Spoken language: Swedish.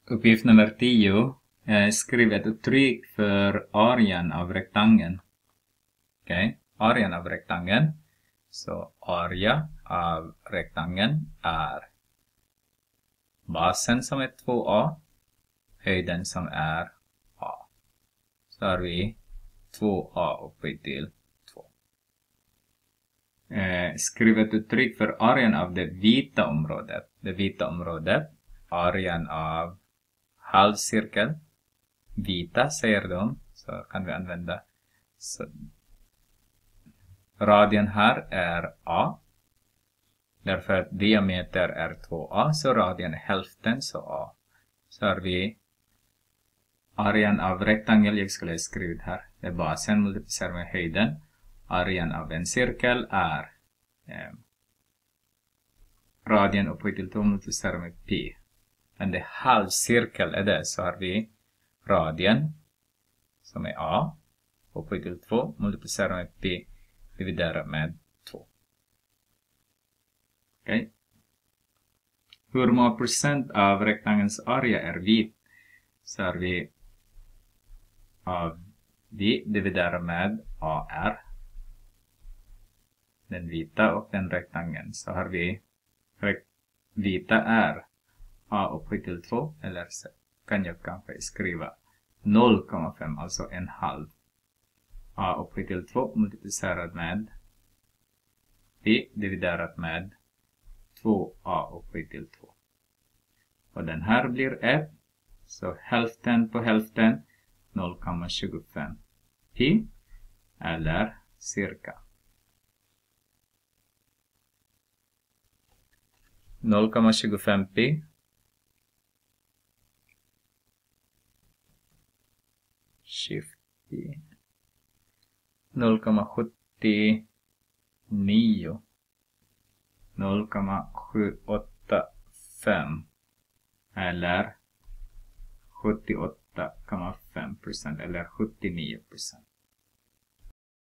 Uppgift nummer 10. Skriv ett uttryck för arean av rektangeln. Okej, arean av rektangeln. Så area av rektangeln är basen som är 2a, höjden som är a. Så har vi 2a upphöjt till 2. Skriv ett uttryck för arean av det vita området. Det vita området, arean av halvcirkel. Vita säger de, så kan vi använda. Så radien här är a. Därför att diameter är 2a, så radien är hälften, så a. Så har vi arean av rektangel, jag skulle ha skrivit här. Det är basen multiplicerat med höjden. Arean av en cirkel är radien upphöjt till 2 multiplicerat med pi. Men det halvcirkel är det, så har vi radien som är a upphöjt till 2 multiplicerat med pi dividerat med 2. Okej. Hur många procent av rektangelns area är vit? Så har vi av v dividerat med ar. Den vita och den rektangeln. Så har vi vita är a upphöjt till 2, eller så kan jag kanske skriva 0,5, alltså en halv. A upphöjt till 2 multiplicerat med p dividerat med 2a upphöjt till 2. Och den här blir 1, så hälften på hälften 0,25 pi, eller cirka 0,25 pi shift pi 0,79 0,785 eller 78,5% eller 79%.